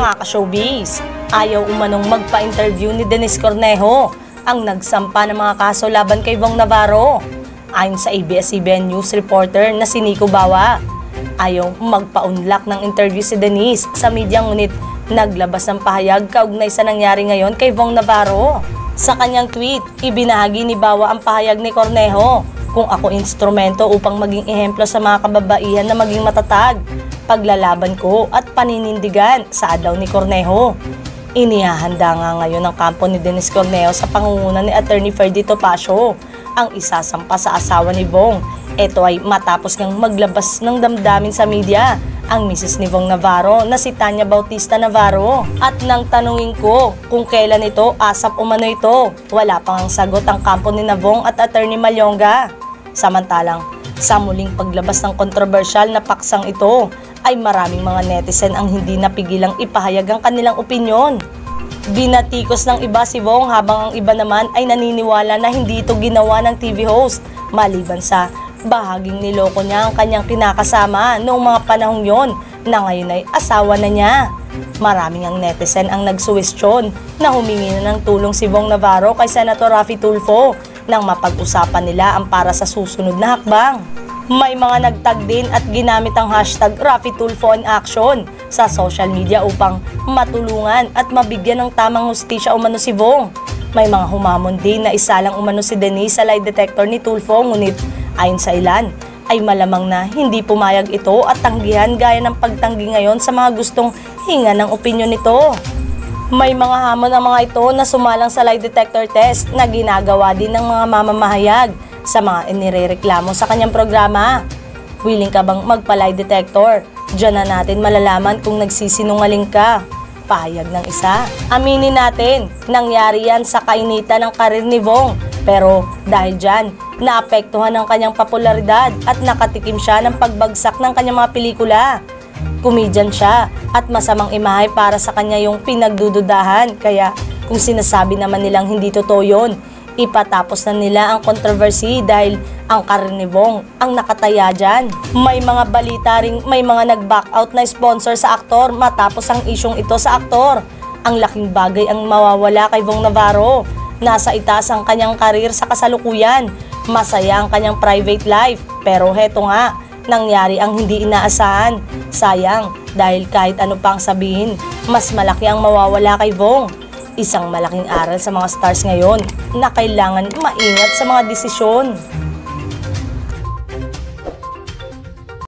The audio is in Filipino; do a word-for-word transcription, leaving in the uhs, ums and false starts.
Mga ka-showbiz, ayaw umanong magpa-interview ni Denise Cornejo ang nagsampa ng mga kaso laban kay Vong Navarro. Ayon sa A B S C B N News reporter na si Nico Bawa, ayaw magpa-unlock ng interview si Denise sa media, ngunit naglabas ng pahayag kaugnay sa nangyari ngayon kay Vong Navarro. Sa kanyang tweet, ibinahagi ni Bawa ang pahayag ni Cornejo: "Kung ako instrumento upang maging ehemplo sa mga kababaihan na maging matatag, paglalaban ko at paninindigan," saad daw ni Cornejo. Inihahanda nga ngayon ang kampo ni Denise Cornejo sa pangunguna ni Attorney Ferdy Topacio ang isasampa sa asawa ni Vong. Ito ay matapos ngang maglabas ng damdamin sa media ang misis ni Vong Navarro na si Tanya Bautista Navarro. At nang tanungin ko kung kailan ito, asap umano ito, wala pang ang sagot ang kampo ni Vong at Attorney Malyonga. Samantalang sa muling paglabas ng kontrobersyal na paksang ito, ay maraming mga netizen ang hindi napigilang ipahayag ang kanilang opinyon. Binatikos ng iba si Vong, habang ang iba naman ay naniniwala na hindi ito ginawa ng T V host, maliban sa bahaging niloko niya ang kanyang kinakasama noong mga panahong yon na ngayon ay asawa na niya. Maraming ang netizen ang nagsuwestyon na humingi na ng tulong si Vong Navarro kay Senator Raffy Tulfo nang mapag-usapan nila ang para sa susunod na hakbang. May mga nagtag din at ginamit ang hashtag Raffy Tulfo in Action sa social media upang matulungan at mabigyan ng tamang hustisya umano si Vong. May mga humamon din na isalang umano si Denise sa lie detector ni Tulfo, ngunit ayon sa ilan ay malamang na hindi pumayag ito at tanggihan gaya ng pagtanggi ngayon sa mga gustong hinga ng opinyon nito. May mga hamon ang mga ito na sumalang sa lie detector test na ginagawa din ng mga mamamahayag sa mga inirereklamo sa kanyang programa. Willing ka bang magpa-lie detector? Diyan na natin malalaman kung nagsisinungaling ka, pahayag ng isa. Aminin natin, nangyari yan sa kainitan ng karir ni Vong, pero dahil dyan, naapektuhan ang kanyang popularidad at nakatikim siya ng pagbagsak ng kanyang mga pelikula. Komedyan siya at masamang imahe para sa kanya yung pinagdududahan, kaya kung sinasabi naman nilang hindi totoo yun, ipatapos na nila ang controversy dahil ang karir ni Vong ang nakataya dyan. May mga balita ring may mga nag-back out na sponsor sa aktor matapos ang isyong ito sa aktor. Ang laking bagay ang mawawala kay Vong Navarro. Nasa itaas ang kanyang karir sa kasalukuyan. Masaya ang kanyang private life. Pero heto nga, nangyari ang hindi inaasahan. Sayang, dahil kahit ano pang sabihin, mas malaki ang mawawala kay Vong. Isang malaking aral sa mga stars ngayon na kailangan maingat sa mga desisyon.